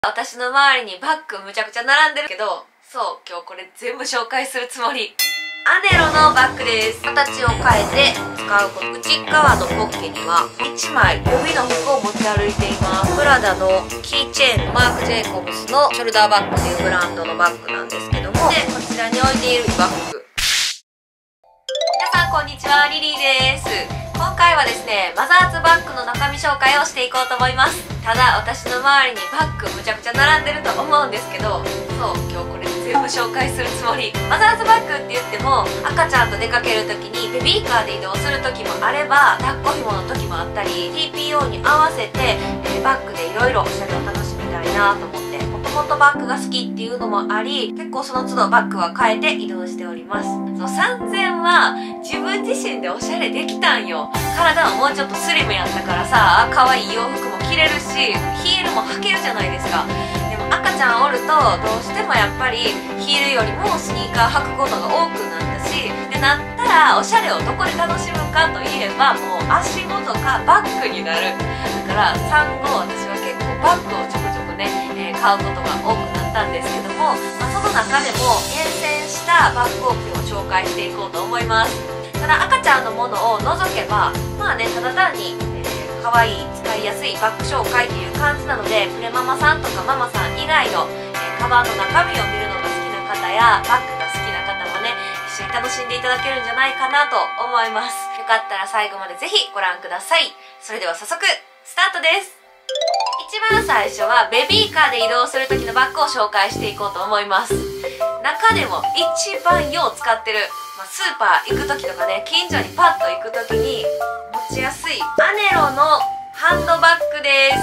私の周りにバッグむちゃくちゃ並んでるけど、そう、今日これ全部紹介するつもり。アネロのバッグです。形を変えて使うこと。内側のポッケには1枚予備の服を持ち歩いています。プラダのキーチェーン、マーク・ジェイコブスのショルダーバッグというブランドのバッグなんですけども、でこちらに置いているバッグ。皆さんこんにちは、リリーです。今回はですね、マザーズバッグの中身紹介をしていこうと思います。ただ私の周りにバッグむちゃくちゃ並んでると思うんですけど、そう、今日これ全部紹介するつもり。マザーズバッグって言っても、赤ちゃんと出かける時にベビーカーで移動する時もあれば、抱っこ紐の時もあったり、 TPO に合わせて、バッグでいろいろおしゃれを楽しみたいなと思って、もともとバッグが好きっていうのもあり、結構その都度バッグは変えて移動しております。そう、3000は自分自身でおしゃれできたんよ。体はもうちょっとスリムやったからさ、可愛い洋服も着れるし、ヒールも履けるじゃないですか。でも赤ちゃんおるとどうしてもやっぱりヒールよりもスニーカー履くことが多くなったし、でなったらおしゃれをどこで楽しむかといえば、もう足元かバッグになる。だから産後私は結構バッグをちょこちょこね、買うことが多くなったんですけども、その中でも厳選したバッグ置きを紹介していこうと思います。ただ赤ちゃんのものを除けば、まあね、ただ単に、可愛い使いやすいバッグ紹介という感じなので、プレママさんとかママさん以外の、カバンの中身を見るのが好きな方やバッグが好きな方もね、一緒に楽しんでいただけるんじゃないかなと思います。よかったら最後までぜひご覧ください。それでは早速スタートです。一番最初はベビーカーで移動する時のバッグを紹介していこうと思います。中でも一番よう使ってる、スーパー行く時とかね、近所にパッと行く時に持ちやすいアネロのハンドバッグです。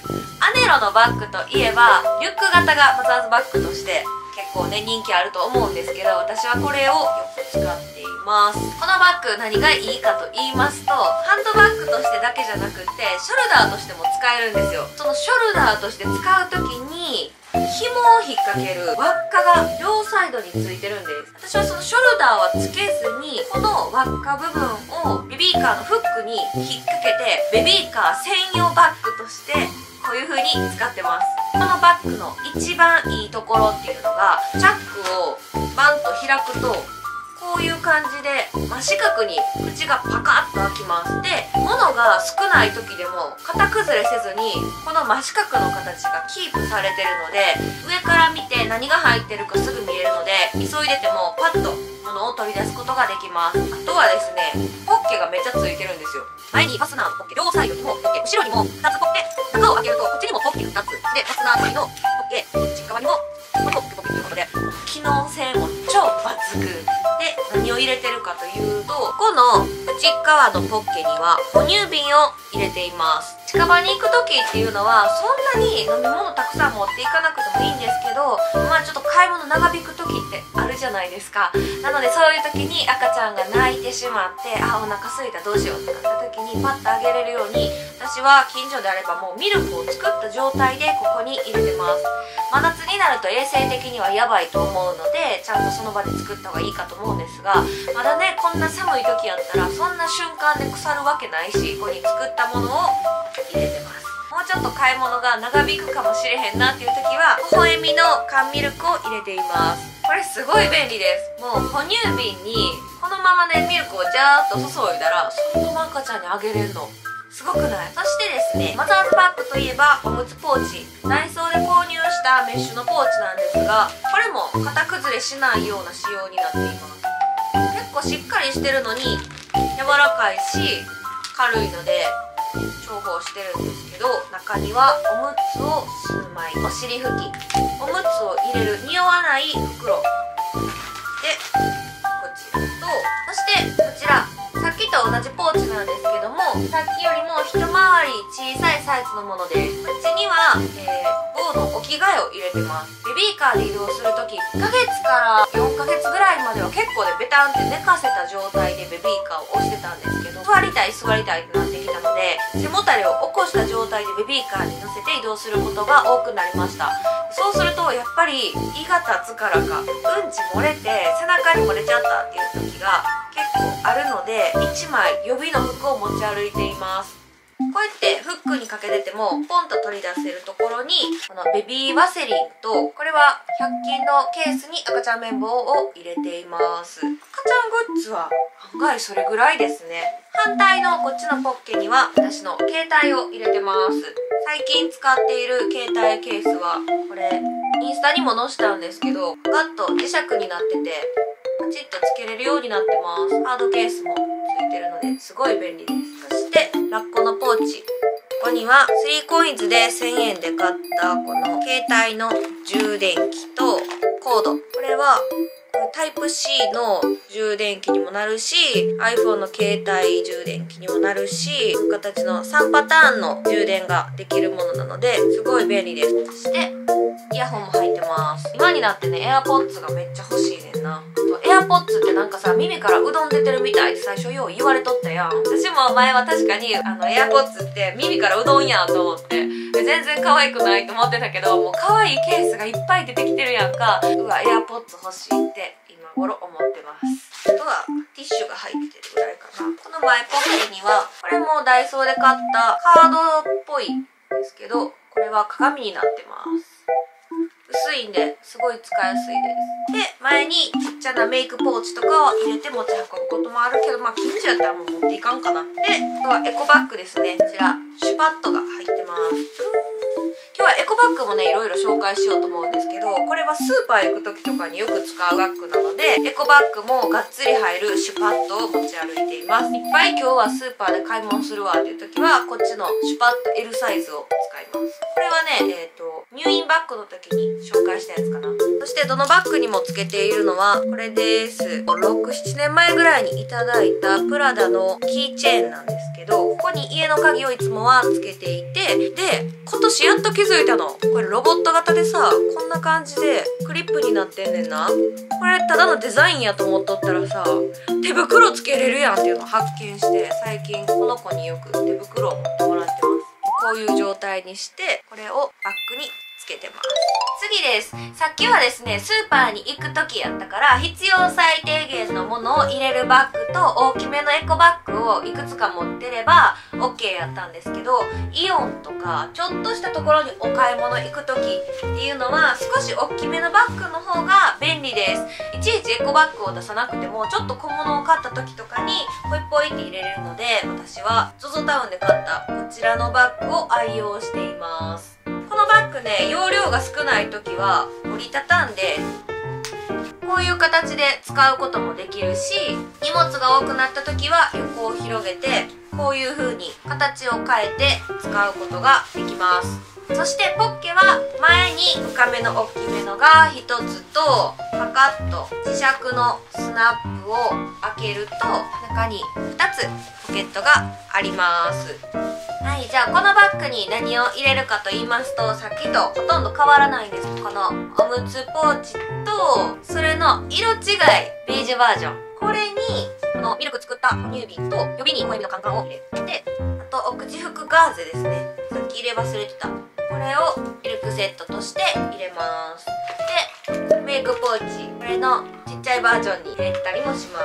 アネロのバッグといえばリュック型がマザーズバッグとして結構ね人気あると思うんですけど、私はこれをよく使っています。このバッグ何がいいかと言いますと、ハンドバッグとしてだけじゃなくってショルダーとしても使えるんですよ。そのショルダーとして使う時に紐を引っ掛ける輪っかが両サイドについてるんです。私はそのショルダーはつけずに、この輪っか部分をベビーカーのフックに引っ掛けて、ベビーカー専用バッグとしてこういう風に使ってます。このバッグの一番いいところっていうのが、チャックをバンと開くとこういう感じで真四角に口がパカッと開きます。で、物が少ない時でも型崩れせずにこの真四角の形がキープされてるので、上から見て何が入ってるかすぐ見えるので、急いでてもパッと物を取り出すことができます。あとはですね、ポッケがめっちゃついてるんですよ。前にファスナーのポッケ、両サイドにもポッケ、後ろにも2つポッケ、中を開けるとこっちにもポッケが2つで、ファスナー付きのポッケ、内側にもポッケということで、機能性も超抜群で、何を入れてるかというと、この内側のポッケには哺乳瓶を入れています。近場に行く時っていうのはそんなに飲み物たくさん持っていかなくてもいいんですけど、ちょっと買い物長引く時ってあるじゃないですか。なのでそういう時に赤ちゃんが泣いてしまって、あ、お腹空いたどうしようってなった時にパッとあげれるように、私は近所であればもうミルクを作った状態でここに入れてます。真夏になると衛生的にはやばいと思うので、ちゃんとその場で作った方がいいかと思うんですが、まだね、こんな寒い時やったらそんな瞬間で腐るわけないし、ここに作ったものを入れてます。もうちょっと買い物が長引くかもしれへんなっていう時は、微笑みの缶ミルクを入れています。これすごい便利です。もう哺乳瓶にこのままね、ミルクをジャーっと注いだらそのまま赤ちゃんにあげれるのすごくない？そしてですね、マザーズバッグといえばおむつポーチ、ダイソーで購入したメッシュのポーチなんですが、これも型崩れしないような仕様になっています。結構しっかりしてるのに柔らかいし軽いので重宝してるんですけど、中にはおむつを数枚、お尻拭き、おむつを入れる匂わない袋で、こちらと、そしてこちらさっきと同じポーチなんですけども、さっきよりも一回り小さいサイズのものです。こっちには、ボーのお着替えを入れてます。ベビーカーで移動するとき、1ヶ月から4ヶ月ぐらいまでは結構ね、ベタンって寝かせた状態でベビーカーを押してたんですけど、座りたいってなってきたので、背もたれを起こした状態でベビーカーに乗せて移動することが多くなりました。そうするとやっぱり胃が立つからか、うんち漏れて背中に漏れちゃったっていう時が結構あるので、1枚予備の服を持ち歩いています。 こうやってフックにかけててもポンと取り出せるところにこのベビーワセリンと、これは100均のケースに赤ちゃん綿棒を入れています。赤ちゃんグッズは案外それぐらいですね。反対のこっちのポッケには私の携帯を入れてます。最近使っている携帯ケースはこれインスタにも載せたんですけど、ガッと磁石になっててパチッとつけれるようになってます。ハードケースもついてるのですごい便利です。そしてラッコのポーチ、ここには3COINSで1000円で買ったこの携帯の充電器とコード、これはタイプ C の充電器にもなるし iPhone の携帯充電器にもなるし、こういう形の3パターンの充電ができるものなのですごい便利です。そしてイヤホンも入ってます。今になってね AirPods がめっちゃ欲しいねんな。AirPods ってなんかさ、耳からうどん出てるみたいって最初よう言われとったやん。私も前は確かにAirPods って耳からうどんやんと思って全然可愛くないと思ってたけど、もう可愛いケースがいっぱい出てきてるやんか。うわ AirPods 欲しいって今頃思ってます。あとはティッシュが入ってるぐらいかな。この前ポッケにはこれもダイソーで買ったカードっぽいんですけど、これは鏡になってます。薄いんですごい使いやすいです。で前にちっちゃなメイクポーチとかを入れて持ち運ぶこともあるけど、まあ近所やったらもう持っていかんかな。であとはエコバッグですね。こちらシュパットが入ってます。今日はエコバッグもねいろいろ紹介しようと思うんですけど、これはスーパー行く時とかによく使うバッグなので、エコバッグもがっつり入るシュパットを持ち歩いています。いっぱい今日はスーパーで買い物するわっていう時はこっちのシュパット L サイズを使います。これはね入院バッグの時に紹介したやつかな。そしてどのバッグにもつけているのはこれです。6、7年前ぐらいにいただいたプラダのキーチェーンなんですけど、ここに家の鍵をいつもはつけていて、で今年やっと気づいたの。これロボット型でさ、こんな感じでクリップになってんねんな。これただのデザインやと思っとったらさ、手袋つけれるやんっていうのを発見して、最近この子によく手袋を持ってもらってます。こういう状態にしてこれをバッグにつけてます。次です。さっきはですねスーパーに行く時やったから必要最低限のものを入れるバッグと大きめのエコバッグをいくつか持ってれば OK やったんですけど、イオンとかちょっとしたところにお買い物行く時っていうのは少し大きめのバッグの方が便利です。いちいちエコバッグを出さなくてもちょっと小物を買った時とかにポイポイって入れれるので、私は ZOZO タウンで買ったこちらのバッグを愛用しています。このバッグね容量が少ない時は折りたたんでこういう形で使うこともできるし、荷物が多くなった時は横を広げてこういう風に形を変えて使うことができます。そしてポッケは前に深めの大きめのが1つと、パカッと磁石のスナップを開けると中に2つポケットがあります。はい、じゃあこのバッグに何を入れるかと言いますと、さっきとほとんど変わらないんです。このおむつポーチとそれの色違いベージュバージョン、これにこのミルク作った哺乳瓶と予備に小指のカンカンを入れて、あとお口服ガーゼですね。さっき入れ忘れてたこれをミルクセットとして入れます。でメイクポーチ、これのちっちゃいバージョンに入れたりもします。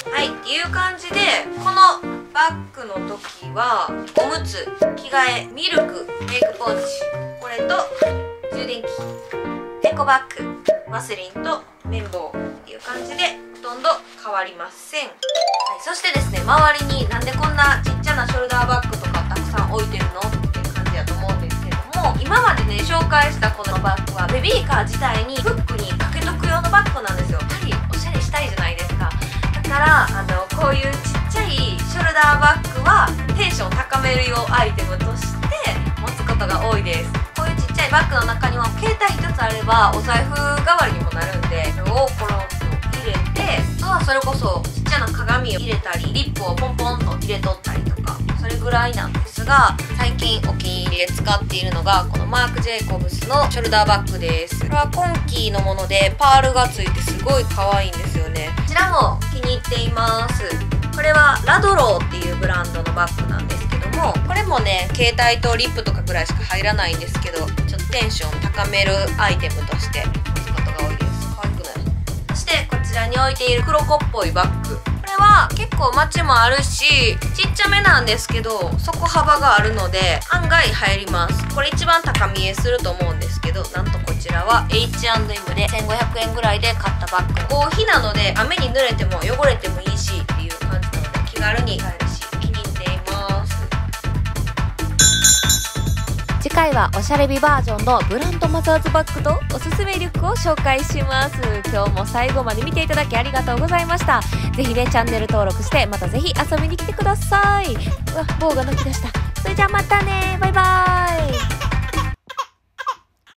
はい、っていう感じでこのバッグの時はおむつ、着替え、ミルク、メイクポーチ、これと充電器、エコバッグ、ワセリンと綿棒っていう感じでほとんど変わりません。はい、そしてですね周りになんでこんなちっちゃなショルダーバッグとかたくさん置いてるのっていう感じだと思うんですけれども、今までね紹介したこのバッグはベビーカー自体にフックにかけとく用のバッグなんですよ。やはりおしゃれしたいじゃないですか。だからこういうちっちゃいショルダーバッグはテンション高める用アイテムとして持つことが多いです。こういうちっちゃいバッグの中には携帯1つあればお財布代わりにもなるんで、それをコロンと入れて、あとはそれこそちっちゃな鏡を入れたりリップをポンポンと入れとったりとか、それぐらいなんですが、最近お気に入りで使っているのがこのマーク・ジェイコブスのショルダーバッグです。これはコンキーのものでパールがついてすごい可愛いんですよね。こちらも気に入っています。これはラドローっていうブランドのバッグなんですけども、これもね携帯とリップとかぐらいしか入らないんですけど、ちょっとテンション高めるアイテムとして持つことが多いです。可愛くない？そしてこちらに置いている黒子っぽいバッグ、これは結構マチもあるし、ちっちゃめなんですけど底幅があるので案外入ります。これ一番高見えすると思うんですけど、なんとこちらは H&M で1500円ぐらいで買ったバッグ。合皮なので雨に濡れても汚れてもいいしっていう感じなので気軽に買えるし気に入っています。次回はおしゃれ美バージョンのブランドマザーズバッグとおすすめリュックを紹介します。今日も最後まで見ていただきありがとうございました。ぜひねチャンネル登録してまたぜひ遊びに来てください。うわ棒が泣き出した。それじゃあまたね、バイバーイ。